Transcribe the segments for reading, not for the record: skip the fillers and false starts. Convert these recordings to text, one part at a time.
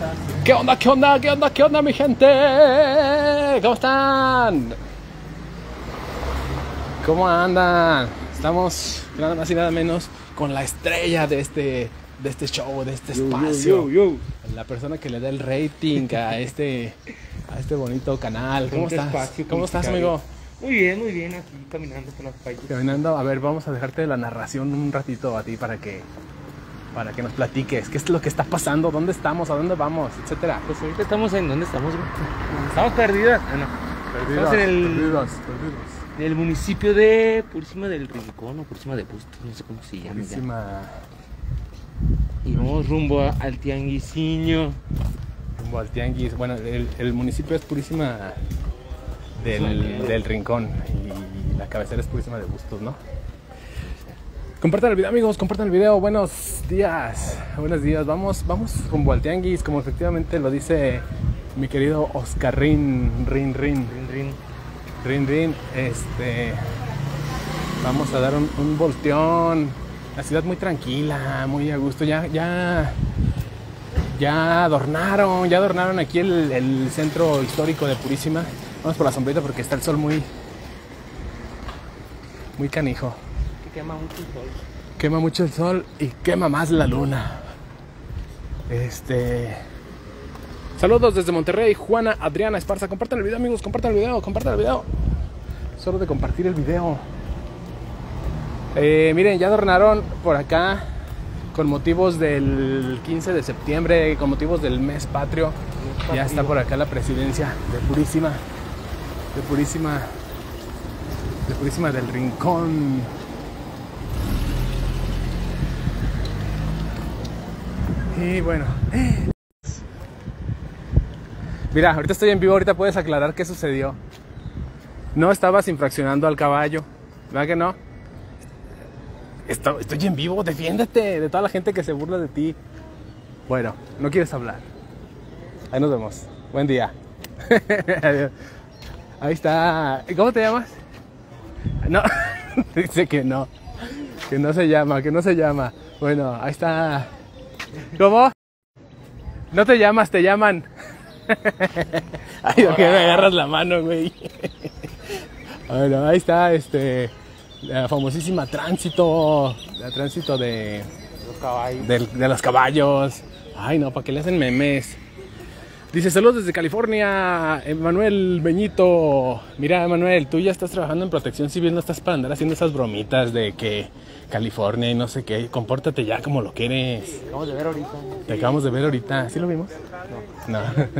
¿Qué onda, qué onda, qué onda, qué onda, mi gente? ¿Cómo están? ¿Cómo andan? Estamos nada más y nada menos con la estrella de este show, de este espacio. La persona que le da el rating a este bonito canal. ¿Cómo estás? ¿Cómo estás, amigo? Muy bien, aquí caminando por las calles. Caminando, a ver, vamos a dejarte la narración un ratito a ti para que nos platiques qué es lo que está pasando, dónde estamos, a dónde vamos, etcétera. Pues ahorita estamos en... ¿Dónde estamos, güey? Estamos perdidas. Estamos Perdidos. en el municipio de Purísima del Rincón o Purísima de Bustos, no sé cómo se llama. Purísima. Y vamos rumbo al Tianguisiño. Rumbo al Tianguis. Bueno, el municipio es Purísima del Rincón y la cabecera es Purísima de Bustos, ¿no? Compartan el video, amigos, compartan el video. Buenos días, vamos rumbo al Tianguis, como efectivamente lo dice mi querido Oscar Rin. Vamos a dar un volteón. La ciudad muy tranquila, muy a gusto. Ya adornaron aquí el centro histórico de Purísima. Vamos por la sombrita porque está el sol muy canijo. Quema mucho el sol. Quema mucho el sol y quema más la luna. Saludos desde Monterrey, Juana Adriana Esparza. Compartan el video, amigos, compartan el video. Solo de compartir el video. Miren, ya adornaron por acá con motivos del 15 de septiembre, con motivos del mes patrio. Ya está por acá la presidencia de Purísima del Rincón. Y bueno, mira, ahorita estoy en vivo, ahorita puedes aclarar qué sucedió. No estabas infraccionando al caballo, ¿verdad que no? Estoy en vivo, defiéndete de toda la gente que se burla de ti. Bueno, no quieres hablar. Ahí nos vemos. Buen día. Adiós. Ahí está. ¿Cómo te llamas? No, dice que no se llama. Bueno, ahí está. ¿Cómo? No te llamas, te llaman. Ay, ¿por qué me agarras la mano, güey? Bueno, ahí está la famosísima tránsito de los caballos. Ay, no, ¿para qué le hacen memes? Dice, saludos desde California, Emanuel Beñito. Mira, Emanuel, tú ya estás trabajando en protección civil, no estás para andar haciendo esas bromitas de que California y no sé qué. Compórtate ya como lo quieres. Acabamos de ver ahorita. Te acabamos de ver ahorita. ¿Sí lo vimos? No.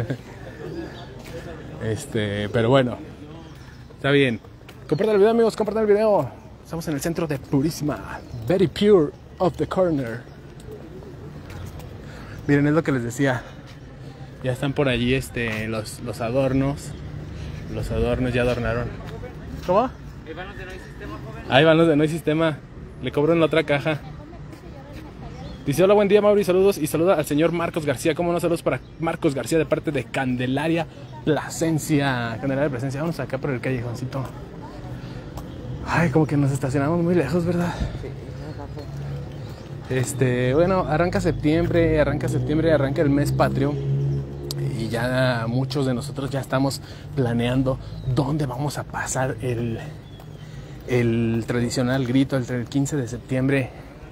Pero bueno, está bien. Compartan el video, amigos, compartan el video. Estamos en el centro de Purísima. Very pure of the corner. Miren, es lo que les decía. Ya están por allí los adornos. Los adornos ya adornaron. ¿Cómo? Ahí van los de No Hay Sistema, joven. Ahí van los de No Hay Sistema. Le cobro en la otra caja. Dice, hola, buen día, Mauri, saludos. Y saluda al señor Marcos García. ¿Cómo no? Saludos para Marcos García de parte de Candelaria Plasencia. Vamos acá por el callejoncito. Ay, como que nos estacionamos muy lejos, ¿verdad? Sí, bueno, arranca septiembre, arranca el mes patrio. Y ya muchos de nosotros ya estamos planeando dónde vamos a pasar el tradicional grito el 15 de septiembre.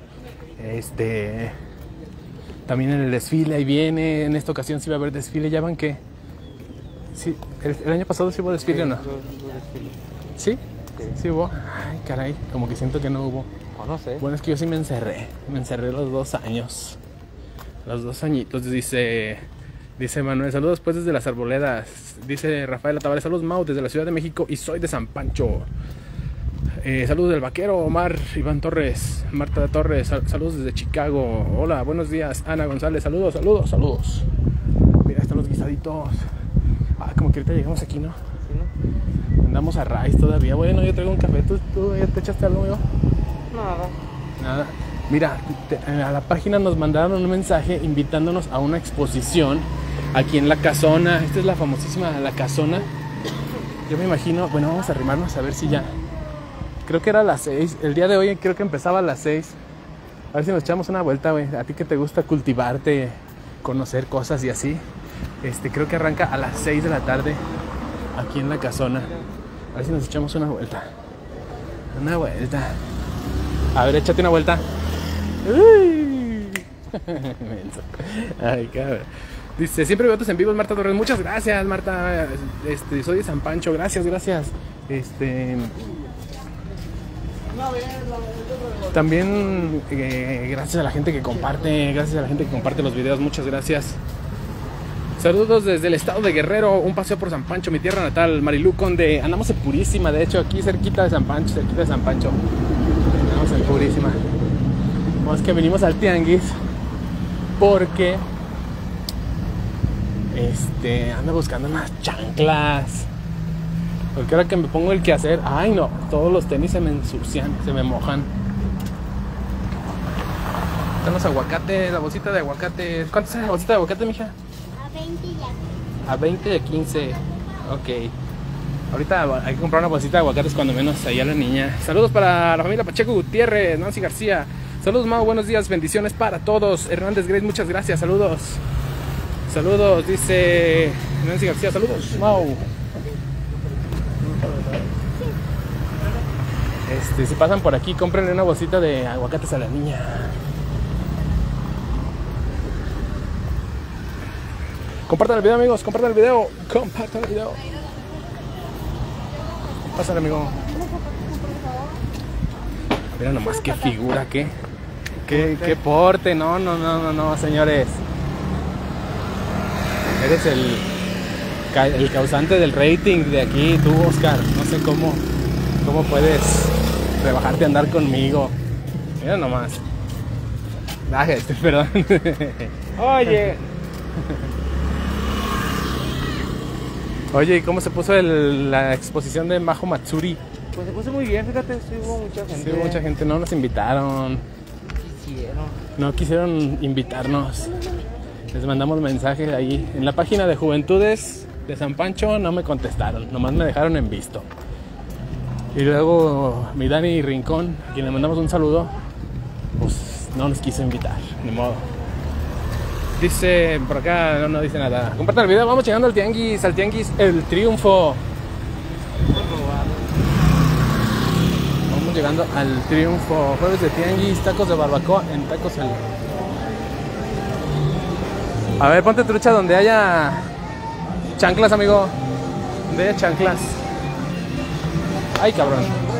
También en el desfile, ahí viene. En esta ocasión sí va a haber desfile. ¿Ya van qué? Sí, el año pasado sí hubo desfile, ¿o no? ¿Sí? Sí hubo. Ay, caray, como que siento que no hubo. No sé. Bueno, es que yo sí me encerré los 2 años. Los 2 añitos, dice Manuel, saludos pues desde las Arboledas. Dice Rafael Tavares, saludos Mau desde la Ciudad de México y soy de San Pancho. Saludos del vaquero Omar Iván Torres, Marta Torres, saludos desde Chicago. Hola, buenos días, Ana González, saludos. Mira, están los guisaditos. Como que ahorita llegamos aquí, ¿no? Sí, ¿no? Andamos a raíz todavía. Bueno, yo traigo un café, ¿tú ya te echaste algo, amigo? Nada. Mira, a la página nos mandaron un mensaje invitándonos a una exposición aquí en La Casona. Esta es la famosísima La Casona. Yo me imagino, bueno, vamos a arrimarnos a ver si ya. Creo que era a las 6. El día de hoy creo que empezaba a las 6. A ver si nos echamos una vuelta, güey. A ti que te gusta cultivarte conocer cosas y así. Creo que arranca a las 6 de la tarde aquí en la casona. A ver si nos echamos una vuelta. Una vuelta. A ver, échate una vuelta. Uy. Ay, cabrón. Dice, siempre veo tus en vivos, Marta Torres. Muchas gracias, Marta. Soy de San Pancho. Gracias. También gracias a la gente que comparte. Gracias a la gente que comparte los videos. Muchas gracias. Saludos desde el estado de Guerrero. Un paseo por San Pancho, mi tierra natal. Marilú Conde. Andamos en Purísima, de hecho, aquí cerquita de San Pancho. Andamos en Purísima. Vamos que venimos al tianguis porque ando buscando unas chanclas. Porque ahora que me pongo el quehacer, ay no, todos los tenis se me ensucian, se me mojan. Están los aguacates, la bolsita de aguacates. ¿Cuánto es la bolsita de aguacate, mija? A 20 ya. A 20 y a 15. Ok. Ahorita hay que comprar una bolsita de aguacates cuando menos ahí a la niña. Saludos para la familia Pacheco Gutiérrez, Nancy García. Saludos, Mau, buenos días, bendiciones para todos. Hernández Grace, muchas gracias, saludos. Saludos, dice Nancy García, saludos, Mau. Si pasan por aquí, cómprenle una bolsita de aguacates a la niña. Compartan el video, amigos, compartan el video. Pásale, amigo. Mira nomás qué figura, qué porte. No, señores. Eres el causante del rating de aquí, tú, Oscar. No sé cómo puedes rebajarte a andar conmigo. Mira nomás. Perdón. Oye, ¿y cómo se puso la exposición de Majo Matsuri? Pues se puso muy bien, fíjate, sí hubo mucha gente. Sí, hubo mucha gente, no nos invitaron. No quisieron invitarnos. Les mandamos mensajes ahí. En la página de Juventudes de San Pancho no me contestaron, nomás me dejaron en visto. Y luego mi Dani Rincón, a quien le mandamos un saludo, pues no nos quiso invitar, ni modo. Dice, por acá no dice nada. Compartan el video, vamos llegando al tianguis El Triunfo. Vamos llegando al Triunfo. Jueves de tianguis, tacos de barbacoa en Tacos El. A ver, ponte trucha donde haya chanclas, amigo. Donde haya chanclas. Ay, cabrón.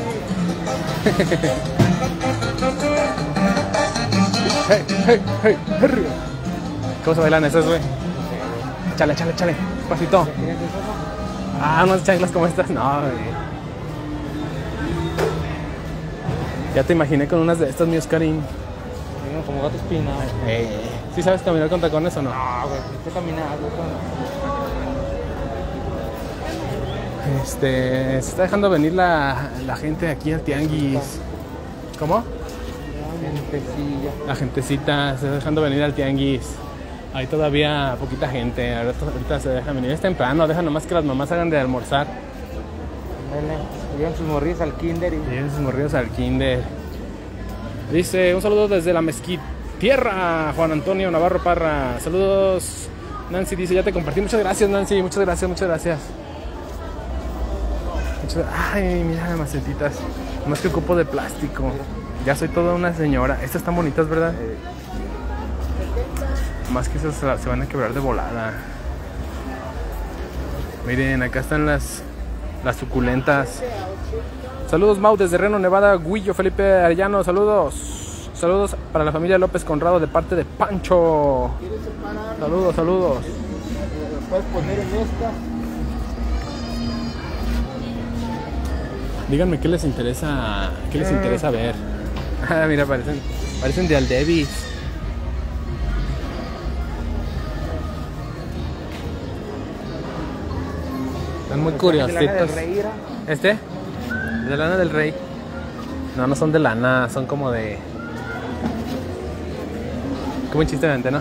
Hey. ¿Cómo se bailan esas, güey? Chale. Pasito. Unas chanclas como estas. No, güey. Ya te imaginé con unas de estas, mi Oscarín. Como gato espinado. ¿Sí sabes caminar con tacones o no? No, güey, hay que caminar, Se está dejando venir la gente aquí al tianguis. ¿Cómo? La gentecita se está dejando venir al tianguis. Hay todavía poquita gente. Ahorita se deja venir. Es temprano, deja nomás que las mamás hagan de almorzar. Llevan sus morrillos al kinder. Dice, un saludo desde la Mezquitierra, Juan Antonio Navarro Parra. Saludos, Nancy. Dice, ya te compartí. Muchas gracias, Nancy. Muchas gracias. Ay, mira las macetitas. Más que ocupo de plástico. Ya soy toda una señora. Estas están bonitas, ¿verdad? Más que esas se van a quebrar de volada. Miren, acá están las suculentas. Saludos, Mau, desde Reno, Nevada. Guillo, Felipe Arellano, saludos. Saludos para la familia López Conrado de parte de Pancho. Saludos. Puedes poner en esta. Díganme qué les interesa ver. Mira, parecen de Aldevis. Están muy curiositos. De lana del rey. No son de lana, son como de... Como un chiste de antena.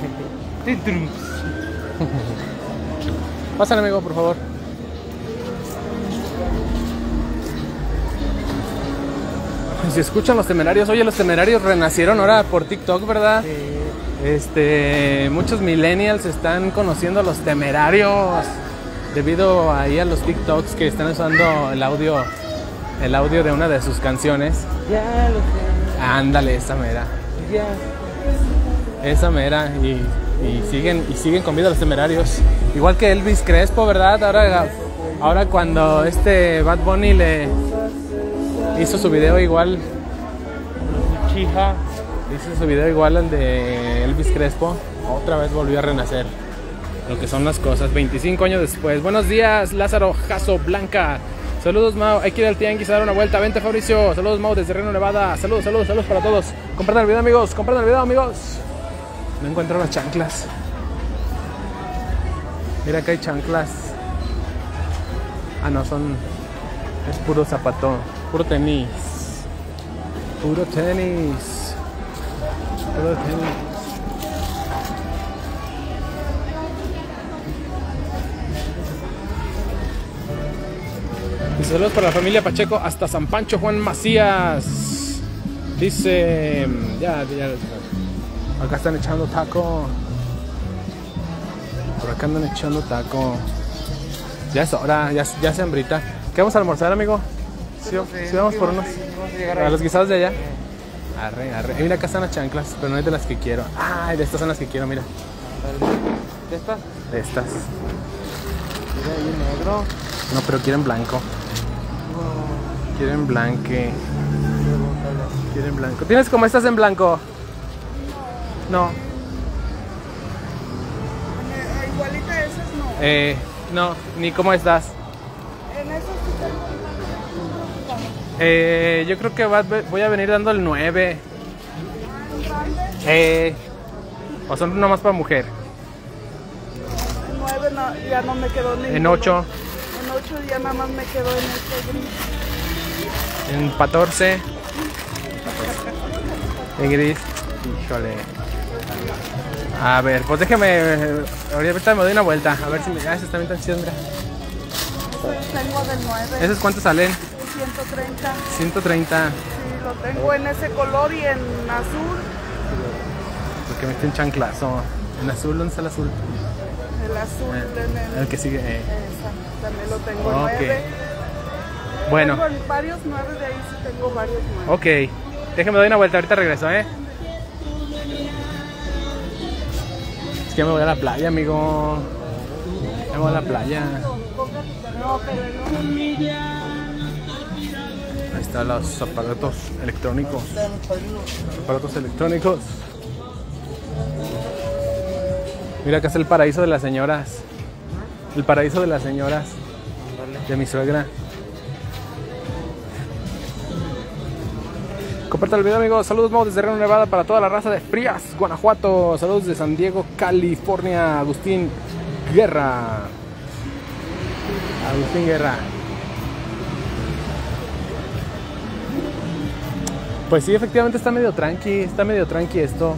Pásale, amigo, por favor. Si escuchan los Temerarios, oye, los Temerarios renacieron ahora por TikTok, ¿verdad? Sí. Muchos millennials están conociendo a Los Temerarios debido ahí a los TikToks que están usando el audio de una de sus canciones. Ya lo sé. Ándale, esa mera. Ya. Esa mera. Y siguen con vida Los Temerarios. Igual que Elvis Crespo, ¿verdad? Ahora cuando Bad Bunny le hizo su video igual. Chija. Hizo su video igual al de Elvis Crespo. Otra vez volvió a renacer. Lo que son las cosas 25 años después. Buenos días, Lázaro Jasso Blanca. Saludos, Mau. Hay que ir al tianguis a dar una vuelta. Vente, Fabricio. Saludos, Mau, desde Reno, Nevada. Saludos para todos. Compartan el video, amigos. Compartan el video, amigos. No encuentro las chanclas. Mira que hay chanclas. Ah, no, es puro zapato. Puro tenis. Puro tenis. Y saludos para la familia Pacheco hasta San Pancho, Juan Macías. Dice, ya. Acá están echando taco. Por acá andan echando taco. Ya es hora, ya se hambrita. ¿Qué vamos a almorzar, amigo? Si vamos por unos. A los guisados de allá. Arre. Mira, acá están las chanclas, pero no es de las que quiero. Ay, de estas son las que quiero, mira. ¿De estas? De estas. Mira ahí negro. No, pero quieren blanco. Quieren blanque. Quieren blanco. ¿Tienes como estas en blanco? No. Igualita de esas no. No, ni como estas. En esas sí tengo Yo creo que voy a venir dando el 9. O son nomás para mujer. en 9 ya no me quedó ninguno. En 8. En 8 ya nada más me quedó en este gris. En 14. En gris. Híjole. A ver, pues déjeme. Ahorita me doy una vuelta. A ver si me. Esas también están chidas, mira. Tengo del 9. ¿Esos cuántos salen? 130. 130. Sí, lo tengo en ese color y en azul. Porque me en chanclazo. En azul, ¿dónde está el azul? El azul en El que sigue. Esa, también lo tengo en Ok. 9. Bueno. Tengo varios 9 de ahí, sí tengo varios 9. Ok. Déjeme doy una vuelta, ahorita regreso, Es que me voy a la playa, amigo. Me voy a la playa. Ahí están los aparatos electrónicos. Aparatos electrónicos. Mira, acá está el paraíso de las señoras. El paraíso de las señoras. De mi suegra. Comparta el video, amigos. Saludos, Mau, desde Reno, Nevada, para toda la raza de Frías, Guanajuato. Saludos de San Diego, California. Agustín Guerra. Agustín Guerra. Pues sí, efectivamente está medio tranqui esto.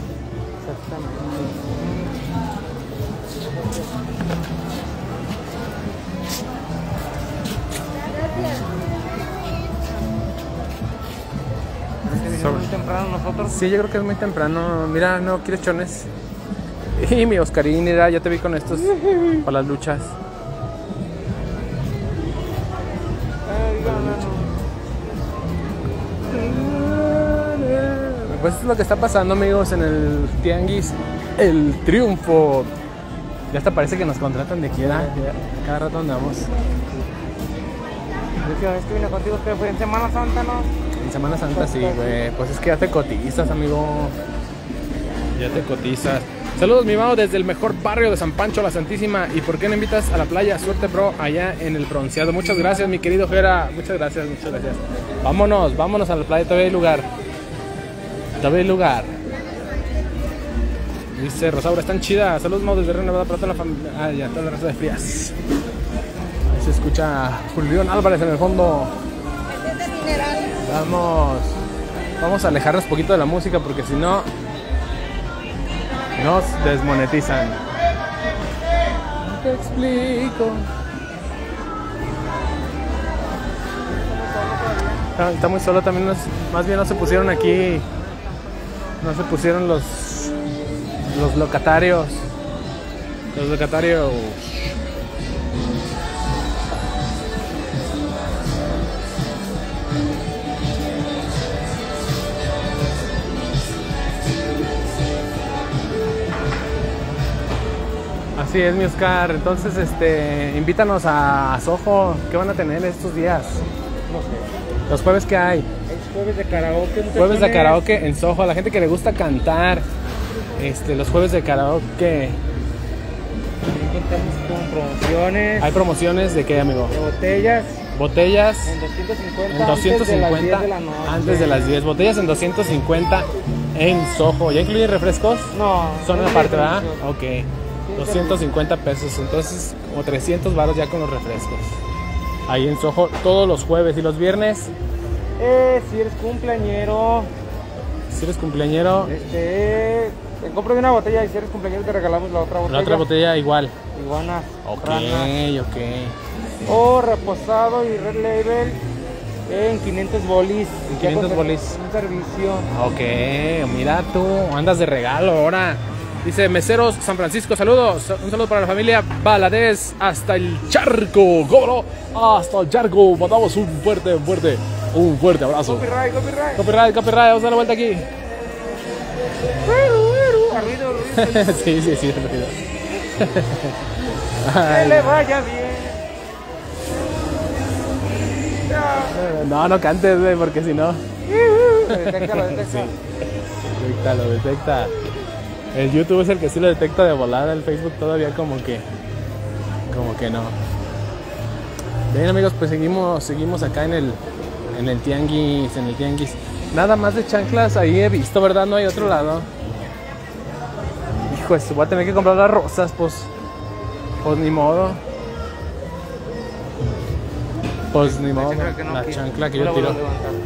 Muy temprano nosotros. Sí, yo creo que es muy temprano. Mira, no quieres chones. Y mi Oscarín, mira, ya te vi con estos para las luchas. Pues esto es lo que está pasando, amigos, en el tianguis El Triunfo. Ya hasta parece que nos contratan de quiera. Cada rato andamos. La última vez que vine contigo que fue en Semana Santa, ¿no? En Semana Santa sí, güey. Pues es que ya te cotizas, amigo. Ya te cotizas. Saludos, mi Mau, desde el mejor barrio de San Pancho, la Santísima. ¿Y por qué no invitas a la playa? Suerte, bro, allá en el bronceado. Muchas gracias, mi querido Jera. Muchas gracias. Vámonos a la playa. Todavía hay lugar. Dice Rosaura, están chidas. Saludos, Mau, desde Reno, Nevada, para toda la familia. Ah, ya, toda la raza de Frías. Ahí se escucha Julián Álvarez en el fondo. Vamos a alejarnos un poquito de la música porque si no nos desmonetizan. Te explico. Está muy solo también. Más bien no se pusieron aquí. No se pusieron los Los locatarios. Los locatarios. Así es, mi Oscar. Entonces, invítanos a Soho. ¿Qué van a tener estos días? No sé. Los jueves que hay. Es jueves de karaoke. Jueves de karaoke en Soho. A la gente que le gusta cantar. Los jueves de karaoke. También contamos con promociones. Hay promociones de qué, amigo? De botellas. Botellas En 250. en 250 antes de las 10 de la noche. antes de las 10. Botellas en 250 en Soho. ¿Ya incluyen refrescos? No. Son no una hay parte, ¿verdad? diferencia. Ok. 250 pesos. Entonces, como 300 varos ya con los refrescos. Ahí en Soho todos los jueves. ¿Y los viernes? Si eres cumpleañero, Si eres cumpleañero, te compro una botella y si eres cumpleañero te regalamos la otra botella. la otra botella igual. Iguanas. Ok, ranas. ok. O reposado y red label en 500 bolis. En Ya 500 con bolis. Un servicio. Ok, mira tú, andas de regalo ahora. Dice Meseros San Francisco, saludos. Un saludo para la familia Valadez hasta el charco. ¿Cómo no? Hasta el charco. Mandamos un fuerte abrazo. Copyright. Copyright, vamos a dar la vuelta aquí. Arruido. Sí, rápido. Que le vaya bien. No cantes, güey, porque si no. Detecta. Lo detecta. El YouTube es el que sí lo detecta de volada, el Facebook todavía como que no. Bien, amigos, pues seguimos acá en el tianguis, Nada más de chanclas ahí he visto, ¿verdad? No hay otro lado. Hijo, voy a tener que comprar las rosas, pues ni modo. Pues ni modo, la chancla que yo tiro.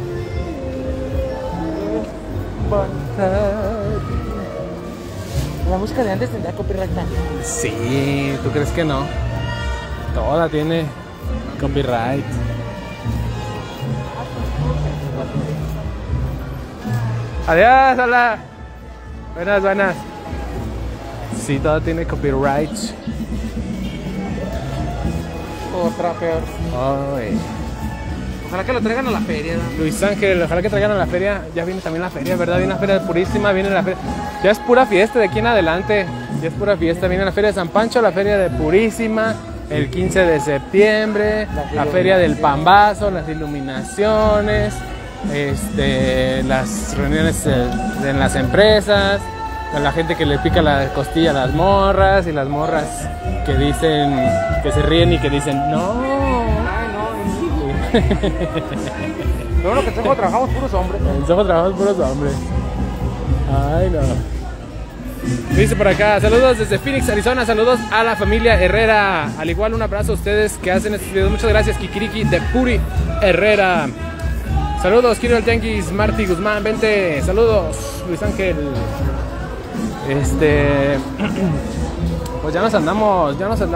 La música de antes tendría copyright también. Sí, ¿tú crees que no? Toda tiene copyright. Adiós, hola. Buenas. Sí, toda tiene copyright. Otra peor. Ay. Ojalá que lo traigan a la feria. ¿No? Luis Ángel, ojalá que traigan a la feria. Ya viene también la feria, ¿verdad? Viene la feria de Purísima, viene la feria. Ya es pura fiesta de aquí en adelante. Ya es pura fiesta. Viene la feria de San Pancho, la feria de Purísima, el 15 de septiembre, la feria del Pambazo, las iluminaciones, las reuniones en las empresas, con la gente que le pica la costilla a las morras y las morras que dicen, que se ríen y que dicen, no. Lo bueno que en Soho trabajamos puros hombres. En Soho trabajamos puros hombres. Ay, no. Dice por acá, saludos desde Phoenix, Arizona. Saludos a la familia Herrera. Al igual, un abrazo a ustedes que hacen estos videos. Muchas gracias, Kikiriki de Puri Herrera. Saludos, Kiro del Tianguis, Marty Guzmán, vente. Saludos, Luis Ángel. Pues ya nos andamos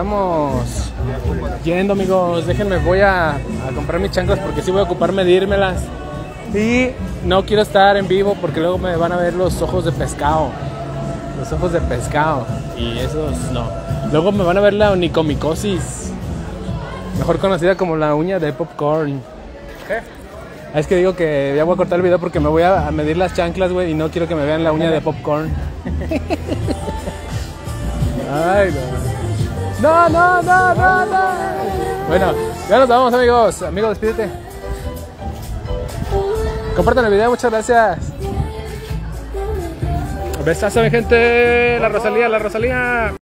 yendo, amigos. Déjenme, voy a comprar mis chanclas porque sí voy a ocuparme de írmelas. Y no quiero estar en vivo porque luego me van a ver los ojos de pescado. Los ojos de pescado. Y esos no. Luego me van a ver la onicomicosis, mejor conocida como la uña de popcorn. ¿Qué? Es que digo que ya voy a cortar el video porque me voy a medir las chanclas, güey, y no quiero que me vean la uña de popcorn. Ay, no. No. Bueno, ya nos vamos, amigos. Amigo, despídete. Compartan el video, muchas gracias. Besazo, mi gente. La Rosalía.